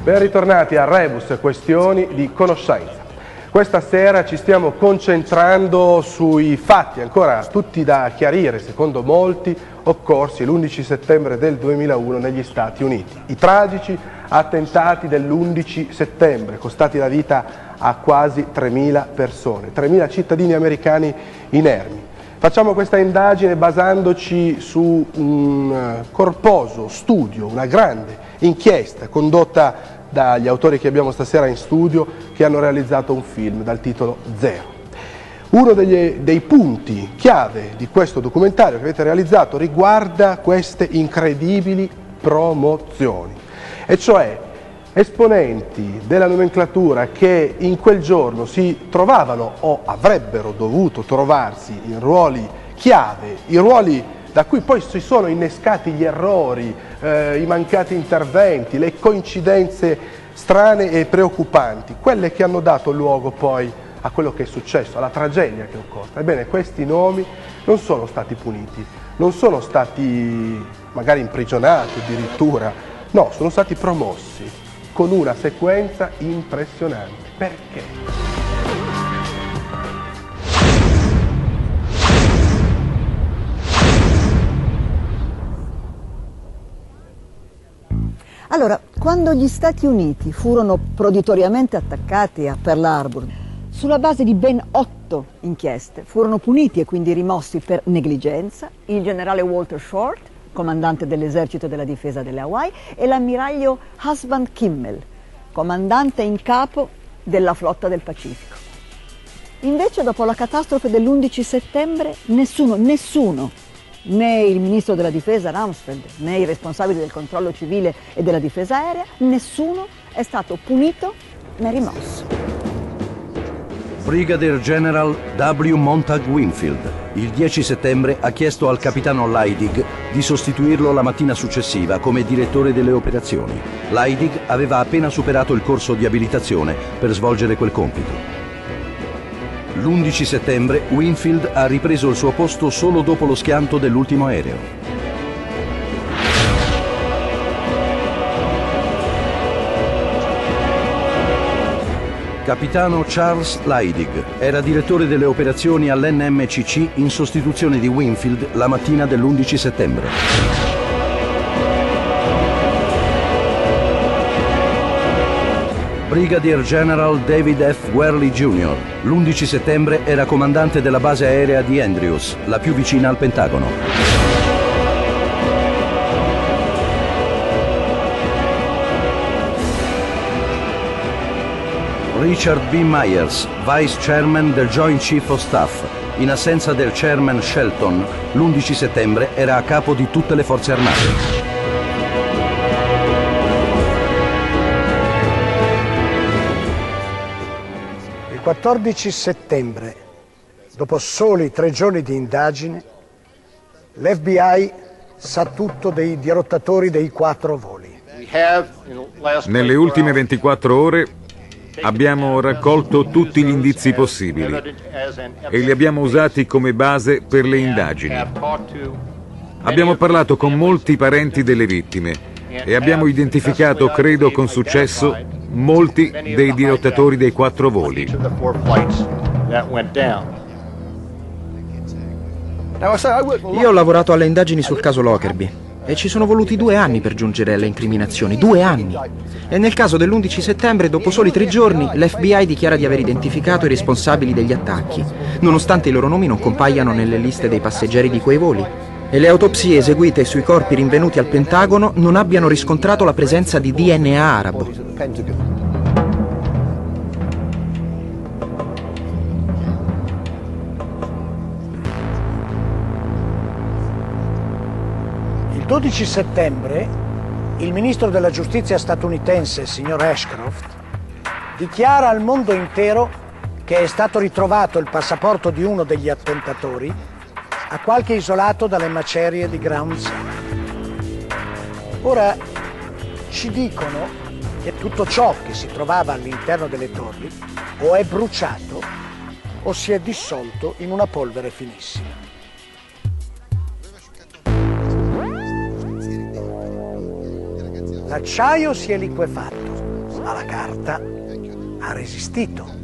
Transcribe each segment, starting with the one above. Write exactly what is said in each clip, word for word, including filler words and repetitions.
Ben ritornati a Rebus, questioni di conoscenza. Questa sera ci stiamo concentrando sui fatti ancora tutti da chiarire, secondo molti, occorsi l'undici settembre del duemilauno negli Stati Uniti. I tragici attentati dell'undici settembre, costati la vita a quasi tremila persone, tremila cittadini americani inermi. Facciamo questa indagine basandoci su un corposo studio, una grande inchiesta condotta dagli autori che abbiamo stasera in studio, che hanno realizzato un film dal titolo Zero. Uno degli, dei punti chiave di questo documentario che avete realizzato riguarda queste incredibili promozioni, e cioè esponenti della nomenclatura che in quel giorno si trovavano o avrebbero dovuto trovarsi in ruoli chiave, i ruoli da cui poi si sono innescati gli errori, eh, i mancati interventi, le coincidenze strane e preoccupanti, quelle che hanno dato luogo poi a quello che è successo, alla tragedia che è occorsa. Ebbene, questi nomi non sono stati puniti, non sono stati magari imprigionati addirittura, no, sono stati promossi con una sequenza impressionante. Perché? Allora, quando gli Stati Uniti furono proditoriamente attaccati a Pearl Harbor, sulla base di ben otto inchieste, furono puniti e quindi rimossi per negligenza il generale Walter Short, comandante dell'esercito della difesa delle Hawaii, e l'ammiraglio Husband Kimmel, comandante in capo della flotta del Pacifico. Invece, dopo la catastrofe dell'undici settembre, nessuno, nessuno, né il ministro della difesa Rumsfeld, né i responsabili del controllo civile e della difesa aerea, nessuno è stato punito né rimosso. Brigadier General W. Montag Winfield il dieci settembre ha chiesto al capitano Leidig di sostituirlo la mattina successiva come direttore delle operazioni. Leidig aveva appena superato il corso di abilitazione per svolgere quel compito. L'undici settembre Winfield ha ripreso il suo posto solo dopo lo schianto dell'ultimo aereo. Capitano Charles Leidig era direttore delle operazioni all'N M C C in sostituzione di Winfield la mattina dell'undici settembre. Brigadier General David F. Worley Junior l'undici settembre era comandante della base aerea di Andrews, la più vicina al Pentagono. Richard B. Myers, Vice Chairman del Joint Chief of Staff, in assenza del Chairman Shelton, l'undici settembre era a capo di tutte le forze armate. Il quattordici settembre, dopo soli tre giorni di indagine, l'F B I sa tutto dei dirottatori dei quattro voli. Nelle ultime ventiquattro ore abbiamo raccolto tutti gli indizi possibili e li abbiamo usati come base per le indagini. Abbiamo parlato con molti parenti delle vittime e abbiamo identificato, credo con successo, molti dei dirottatori dei quattro voli. Io ho lavorato alle indagini sul caso Lockerbie e ci sono voluti due anni per giungere alle incriminazioni, due anni. E nel caso dell'undici settembre, dopo soli tre giorni, l'F B I dichiara di aver identificato i responsabili degli attacchi, nonostante i loro nomi non compaiano nelle liste dei passeggeri di quei voli. E le autopsie eseguite sui corpi rinvenuti al Pentagono non abbiano riscontrato la presenza di D N A arabo. Il dodici settembre il ministro della giustizia statunitense, signor Ashcroft, dichiara al mondo intero che è stato ritrovato il passaporto di uno degli attentatori a qualche isolato dalle macerie di Ground Zero. Ora ci dicono che tutto ciò che si trovava all'interno delle torri o è bruciato o si è dissolto in una polvere finissima. L'acciaio si è liquefatto, alla carta ha resistito.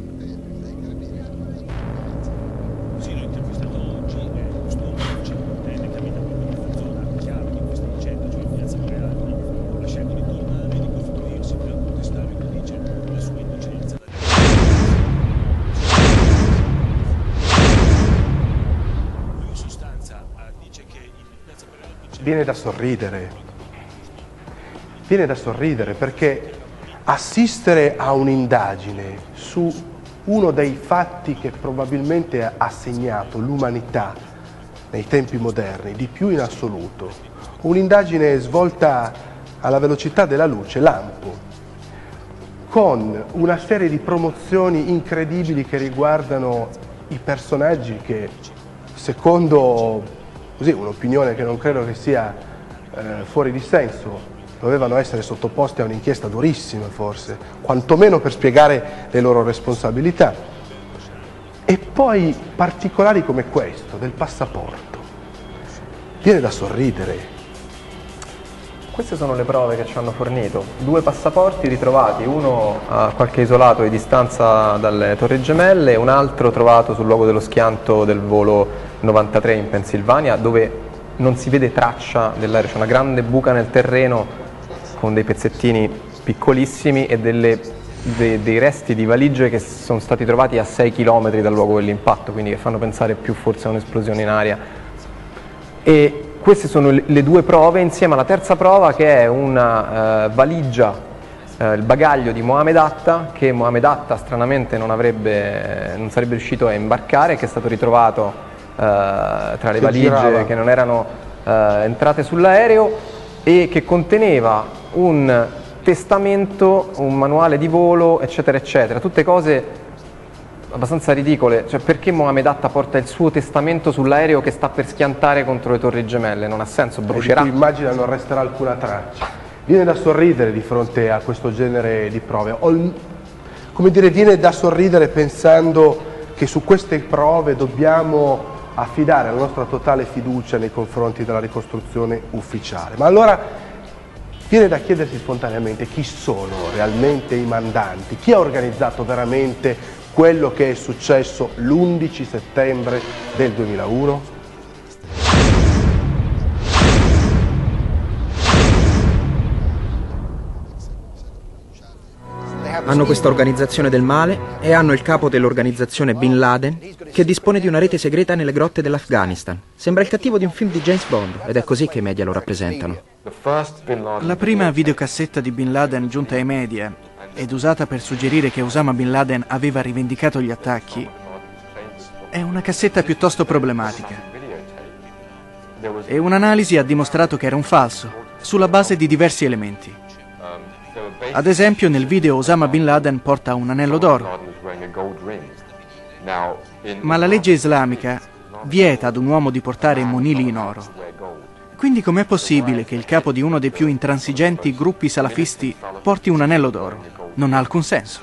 Viene da sorridere, viene da sorridere perché assistere a un'indagine su uno dei fatti che probabilmente ha segnato l'umanità nei tempi moderni, di più in assoluto, un'indagine svolta alla velocità della luce, lampo, con una serie di promozioni incredibili che riguardano i personaggi che, secondo così un'opinione che non credo che sia eh, fuori di senso, dovevano essere sottoposti a un'inchiesta durissima forse, quantomeno per spiegare le loro responsabilità. E poi particolari come questo, del passaporto. Viene da sorridere. Queste sono le prove che ci hanno fornito. Due passaporti ritrovati, uno a qualche isolato di distanza dalle Torri Gemelle e un altro trovato sul luogo dello schianto del volo novantatré in Pennsylvania, dove non si vede traccia dell'aereo, c'è una grande buca nel terreno con dei pezzettini piccolissimi e delle, de, dei resti di valigie che sono stati trovati a sei chilometri dal luogo dell'impatto, quindi che fanno pensare più forse a un'esplosione in aria. E queste sono le due prove insieme alla terza prova, che è una uh, valigia, uh, il bagaglio di Mohamed Atta, che Mohamed Atta stranamente non, avrebbe, non sarebbe riuscito a imbarcare, che è stato ritrovato Uh, tra le valigie girava. Che non erano uh, entrate sull'aereo e che conteneva un testamento, un manuale di volo, eccetera eccetera, tutte cose abbastanza ridicole. Cioè, perché Mohamed Atta porta il suo testamento sull'aereo che sta per schiantare contro le Torri Gemelle? Non ha senso, brucerà. Di cui immagina non resterà alcuna traccia. Viene da sorridere di fronte a questo genere di prove. O, come dire, viene da sorridere pensando che su queste prove dobbiamo affidare la nostra totale fiducia nei confronti della ricostruzione ufficiale. Ma allora viene da chiedersi spontaneamente chi sono realmente i mandanti, chi ha organizzato veramente quello che è successo l'undici settembre del duemilauno? Hanno questa organizzazione del male e hanno il capo dell'organizzazione Bin Laden che dispone di una rete segreta nelle grotte dell'Afghanistan. Sembra il cattivo di un film di James Bond ed è così che i media lo rappresentano. La prima videocassetta di Bin Laden giunta ai media ed usata per suggerire che Osama Bin Laden aveva rivendicato gli attacchi è una cassetta piuttosto problematica. E un'analisi ha dimostrato che era un falso, sulla base di diversi elementi. Ad esempio, nel video Osama Bin Laden porta un anello d'oro, ma la legge islamica vieta ad un uomo di portare monili in oro. Quindi com'è possibile che il capo di uno dei più intransigenti gruppi salafisti porti un anello d'oro? Non ha alcun senso.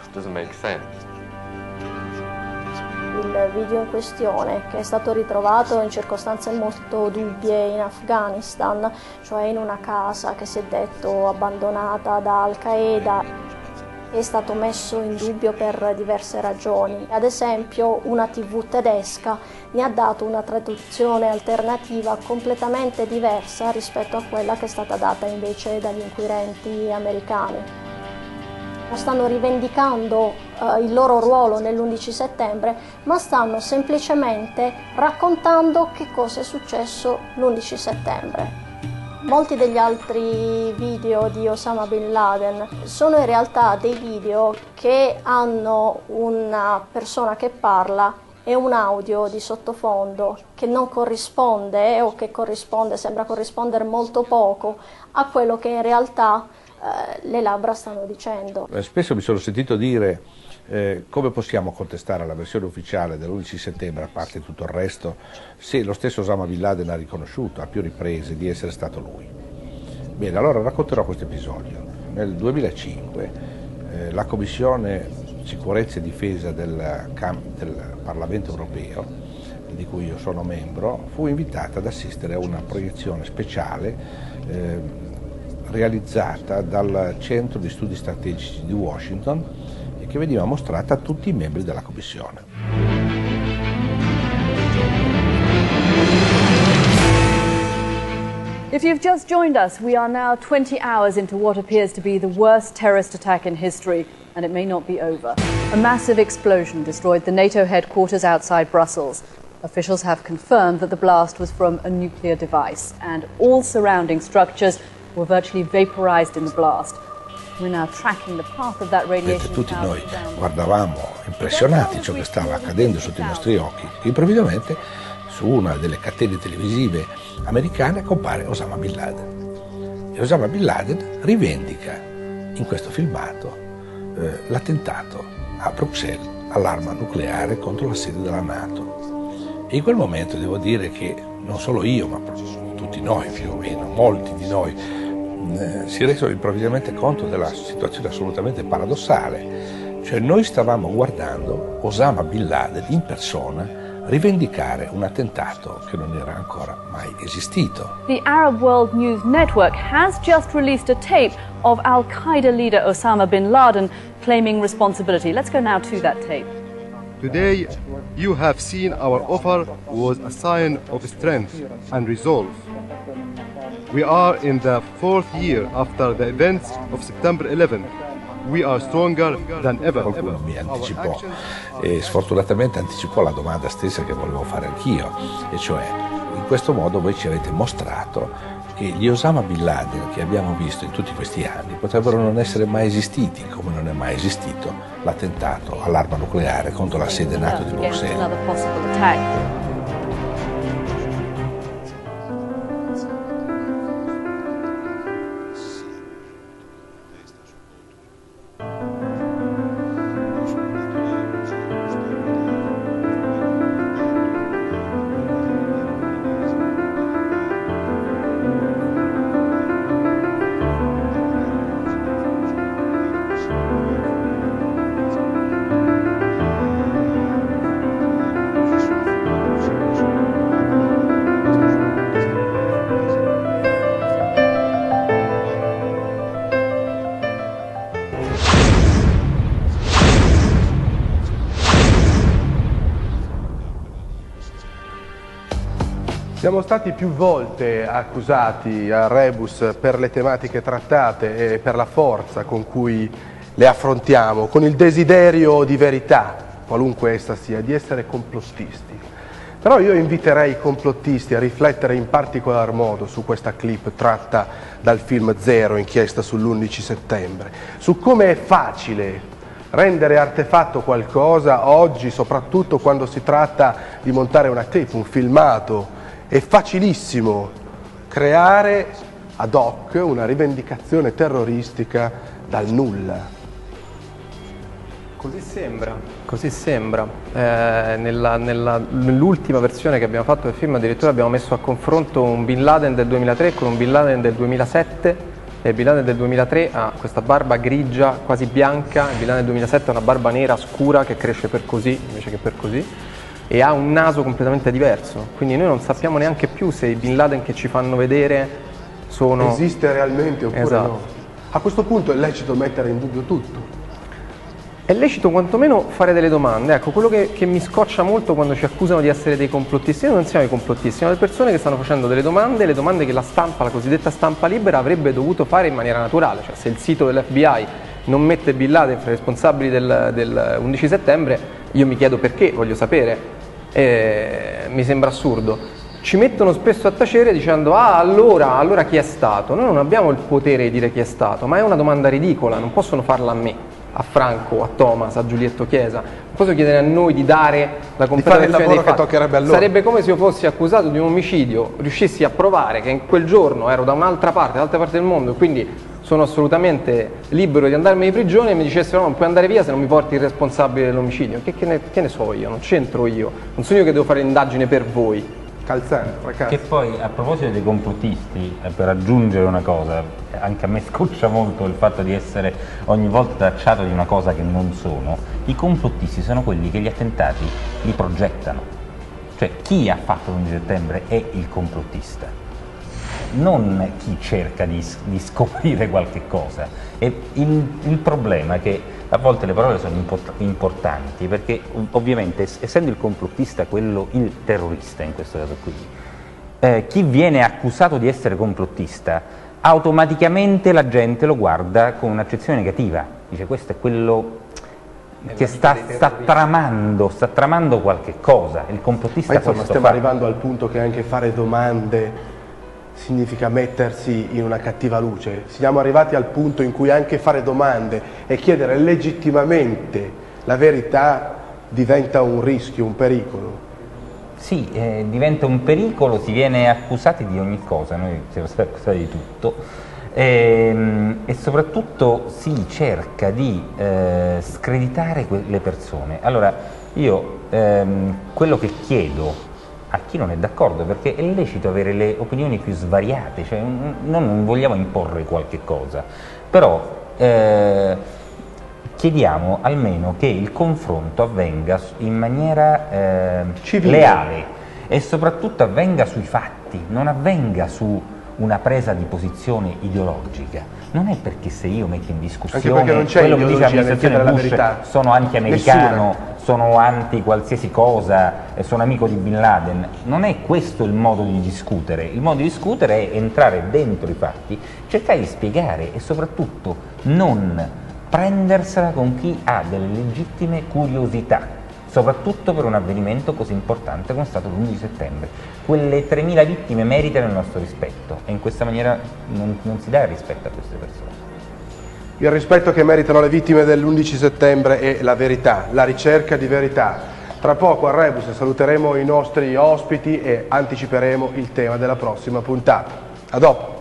Il video in questione, che è stato ritrovato in circostanze molto dubbie in Afghanistan, cioè in una casa che si è detto abbandonata da Al-Qaeda, è stato messo in dubbio per diverse ragioni. Ad esempio, una tivù tedesca ne ha dato una traduzione alternativa completamente diversa rispetto a quella che è stata data invece dagli inquirenti americani. Stanno rivendicando eh, il loro ruolo nell'undici settembre, ma stanno semplicemente raccontando che cosa è successo l'undici settembre. Molti degli altri video di Osama Bin Laden sono in realtà dei video che hanno una persona che parla e un audio di sottofondo che non corrisponde o che corrisponde, sembra corrispondere molto poco a quello che in realtà eh, le labbra stanno dicendo. Spesso mi sono sentito dire eh, come possiamo contestare la versione ufficiale dell'undici settembre, a parte tutto il resto, se lo stesso Osama Bin Laden ha riconosciuto a più riprese di essere stato lui. Bene, allora racconterò questo episodio. Nel duemilacinque eh, la Commissione Sicurezza e Difesa del, del Parlamento Europeo, di cui io sono membro, fu invitata ad assistere a una proiezione speciale eh, realizzata dal Centro di Studi Strategici di Washington e che veniva mostrata a tutti i membri della commissione. If you've just joined us, we are now twenty hours into what appears to be the worst terrorist attack in history, and it may not be over. A massive explosion destroyed the NATO headquarters outside Brussels. Officials have confirmed that the blast was from a nuclear device, and all surrounding structures were virtually vaporized in the blast. We're now tracking the path of that radiation. Tutti noi guardavamo impressionati ciò che stava accadendo sotto i nostri occhi. Improvvisamente su una delle catene televisive americane compare Osama Bin Laden. E Osama Bin Laden rivendica in questo filmato eh, l'attentato a Bruxelles all'arma nucleare contro la sede della NATO. E in quel momento devo dire che non solo io, ma tutti noi più o meno, molti di noi, eh, si resero improvvisamente conto della situazione assolutamente paradossale. Cioè noi stavamo guardando Osama Bin Laden in persona rivendicare un attentato che non era ancora mai esistito. The Arab World News Network has just released a tape of Al-Qaeda leader Osama bin Laden claiming responsibility. Let's go now to that tape. Today, you have seen our offer was a sign of strength and resolve. We are in the fourth year after the events of September eleventh. We are stronger than ever. Qualcuno mi anticipò e sfortunatamente anticipò la domanda stessa che volevo fare anch'io, e cioè in questo modo voi ci avete mostrato che gli Osama Bin Laden che abbiamo visto in tutti questi anni potrebbero non essere mai esistiti, come non è mai esistito l'attentato all'arma nucleare contro la sede NATO di Bruxelles. Siamo stati più volte accusati a Rebus per le tematiche trattate e per la forza con cui le affrontiamo, con il desiderio di verità, qualunque essa sia, di essere complottisti. Però io inviterei i complottisti a riflettere in particolar modo su questa clip tratta dal film Zero, inchiesta sull'undici settembre, su come è facile rendere artefatto qualcosa oggi, soprattutto quando si tratta di montare una tape, un filmato. È facilissimo creare ad hoc una rivendicazione terroristica dal nulla. Così sembra, così sembra. Eh, nella, nella, nell'ultima versione che abbiamo fatto del film addirittura abbiamo messo a confronto un Bin Laden del duemilatré con un Bin Laden del duemilasette. E il Bin Laden del duemilatré ha questa barba grigia, quasi bianca, il Bin Laden del duemilasette ha una barba nera scura che cresce per così invece che per così. E ha un naso completamente diverso, quindi noi non sappiamo neanche più se i Bin Laden che ci fanno vedere sono... Esiste realmente oppure esatto. no? A questo punto è lecito mettere in dubbio tutto. È lecito quantomeno fare delle domande. Ecco, quello che, che mi scoccia molto quando ci accusano di essere dei complottisti, noi non siamo i complottisti, siamo le persone che stanno facendo delle domande, le domande che la stampa, la cosiddetta stampa libera, avrebbe dovuto fare in maniera naturale. Cioè, se il sito dell'F B I non mette Bin Laden fra i responsabili del, del undici settembre, io mi chiedo perché, voglio sapere. Eh, mi sembra assurdo. Ci mettono spesso a tacere dicendo ah allora, allora chi è stato? Noi non abbiamo il potere di dire chi è stato, ma è una domanda ridicola, non possono farla a me, a Franco, a Thomas, a Giulietto Chiesa, non posso chiedere a noi di dare la completa versione dei fatti. Toccherebbe a loro. Sarebbe come se io fossi accusato di un omicidio, riuscissi a provare che in quel giorno ero da un'altra parte, dall'altra parte del mondo, e quindi sono assolutamente libero di andarmene in prigione, e mi dicessero no, non puoi andare via se non mi porti il responsabile dell'omicidio. Che, che, ne, che ne so io, non c'entro io, non sono io che devo fare l'indagine per voi. Calzante, ragazzi. Che poi, a proposito dei complottisti, eh, per aggiungere una cosa, anche a me scoccia molto il fatto di essere ogni volta tracciato di una cosa che non sono. I complottisti sono quelli che gli attentati li progettano. Cioè, chi ha fatto l'undici settembre è il complottista. non chi cerca di, di scoprire qualche cosa. E il, il problema è che a volte le parole sono import importanti, perché ovviamente essendo il complottista quello, il terrorista in questo caso qui, eh, chi viene accusato di essere complottista, automaticamente la gente lo guarda con un'accezione negativa, dice questo è quello che sta, sta tramando, sta tramando qualche cosa, il complottista. Ma insomma stiamo fa. arrivando al punto che anche fare domande significa mettersi in una cattiva luce. Siamo arrivati al punto in cui anche fare domande e chiedere legittimamente la verità diventa un rischio, un pericolo. Sì, eh, diventa un pericolo, si viene accusati di ogni cosa, noi siamo stati accusati di tutto e, e soprattutto si cerca di eh, screditare le persone. Allora io ehm, quello che chiedo a chi non è d'accordo, perché è lecito avere le opinioni più svariate, cioè non, non vogliamo imporre qualche cosa, però eh, chiediamo almeno che il confronto avvenga in maniera eh, leale e soprattutto avvenga sui fatti, non avvenga su una presa di posizione ideologica. Non è perché se io metto in discussione quello che dice l'amministrazione Bush, sono anti-americano, sono anti qualsiasi cosa, sono amico di Bin Laden. Non è questo il modo di discutere. Il modo di discutere è entrare dentro i fatti, cercare di spiegare e soprattutto non prendersela con chi ha delle legittime curiosità, soprattutto per un avvenimento così importante come è stato l'undici settembre. Quelle tremila vittime meritano il nostro rispetto e in questa maniera non, non si dà il rispetto a queste persone. Il rispetto che meritano le vittime dell'undici settembre è la verità, la ricerca di verità. Tra poco a Rebus saluteremo i nostri ospiti e anticiperemo il tema della prossima puntata. A dopo!